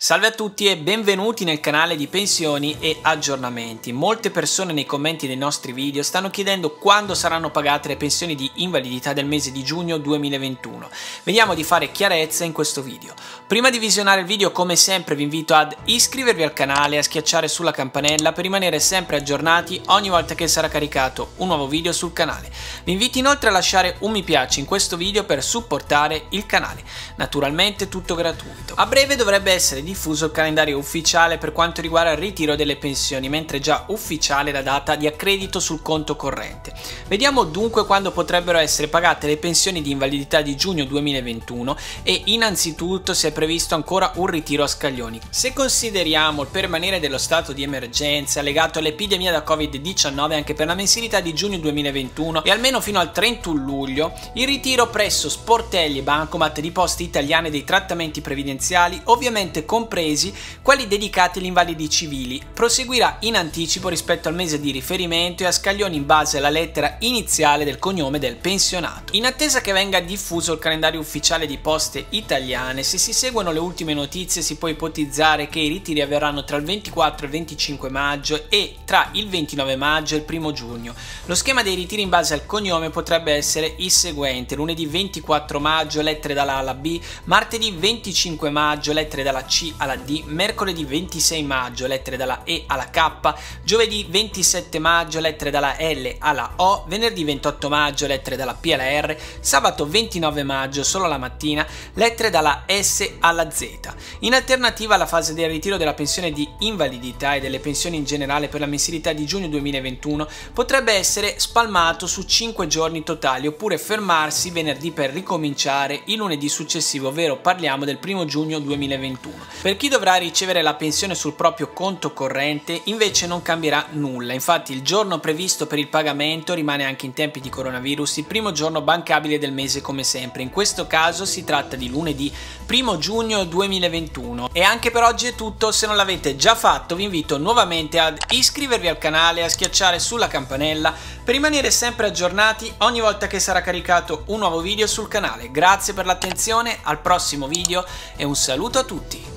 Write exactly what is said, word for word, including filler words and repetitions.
Salve a tutti e benvenuti nel canale di pensioni e aggiornamenti. Molte persone nei commenti dei nostri video stanno chiedendo quando saranno pagate le pensioni di invalidità del mese di giugno duemilaventuno. Vediamo di fare chiarezza in questo video. Prima di visionare il video, come sempre, vi invito ad iscrivervi al canale e a schiacciare sulla campanella per rimanere sempre aggiornati ogni volta che sarà caricato un nuovo video sul canale. Vi invito inoltre a lasciare un mi piace in questo video per supportare il canale. Naturalmente tutto gratuito. A breve dovrebbe essere di diffuso il calendario ufficiale per quanto riguarda il ritiro delle pensioni, mentre è già ufficiale la data di accredito sul conto corrente. Vediamo dunque quando potrebbero essere pagate le pensioni di invalidità di giugno duemilaventuno e innanzitutto si è previsto ancora un ritiro a scaglioni. Se consideriamo il permanere dello stato di emergenza legato all'epidemia da covid diciannove anche per la mensilità di giugno duemilaventuno e almeno fino al trentuno luglio, il ritiro presso sportelli e bancomat di Poste Italiane dei trattamenti previdenziali, ovviamente compresi quelli dedicati agli invalidi civili, proseguirà in anticipo rispetto al mese di riferimento e a scaglioni in base alla lettera iniziale del cognome del pensionato. In attesa che venga diffuso il calendario ufficiale di Poste Italiane, se si seguono le ultime notizie si può ipotizzare che i ritiri avverranno tra il ventiquattro e il venticinque maggio e tra il ventinove maggio e il primo giugno. Lo schema dei ritiri in base al cognome potrebbe essere il seguente: lunedì ventiquattro maggio lettere dalla A alla B, martedì venticinque maggio lettere dalla C alla D, mercoledì ventisei maggio lettere dalla E alla K, giovedì ventisette maggio lettere dalla L alla O, venerdì ventotto maggio lettere dalla P alla R, sabato ventinove maggio solo la mattina lettere dalla S alla Z. In alternativa alla fase del ritiro della pensione di invalidità e delle pensioni in generale per la mensilità di giugno duemilaventuno potrebbe essere spalmato su cinque giorni totali oppure fermarsi venerdì per ricominciare il lunedì successivo, ovvero parliamo del primo giugno duemilaventuno. Per chi dovrà ricevere la pensione sul proprio conto corrente invece non cambierà nulla, infatti il giorno previsto per il pagamento rimane anche in tempi di coronavirus il primo giorno bancabile del mese come sempre. In questo caso si tratta di lunedì primo giugno duemilaventuno. E anche per oggi è tutto. Se non l'avete già fatto vi invito nuovamente ad iscrivervi al canale e a schiacciare sulla campanella per rimanere sempre aggiornati ogni volta che sarà caricato un nuovo video sul canale. Grazie per l'attenzione, al prossimo video e un saluto a tutti!